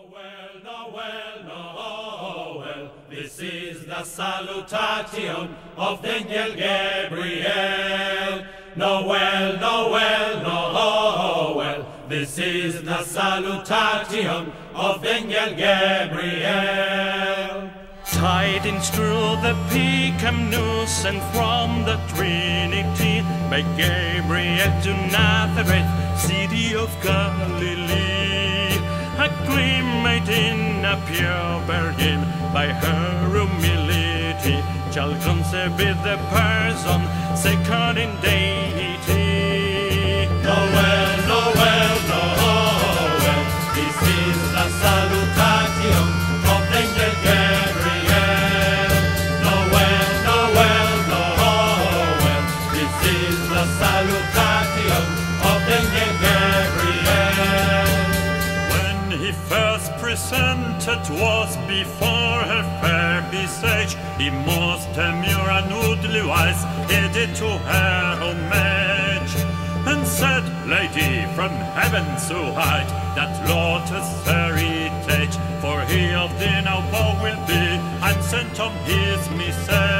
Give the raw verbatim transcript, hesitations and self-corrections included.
Noel, Noel, Noel, this is the salutation of the angel Gabriel. Noel, Noel, Noel, this is the salutation of the angel Gabriel. Tidings through the Peckham news and from the Trinity by Gabriel to Nazareth, city of Galilee. A queen made in a pure virgin by her humility shall conceive the person second in deity. Noel, Noel, Noel, this is the salutation of the angel Gabriel. Noel, Noel, Noel, this is the salutation of the angel Gabriel. When he first presented was before her fair visage, he most demure and woodly wise he did to her homage, and said, Lady, from heaven so high, that lotus heritage, for he of thee now bow will be, and sent on his message.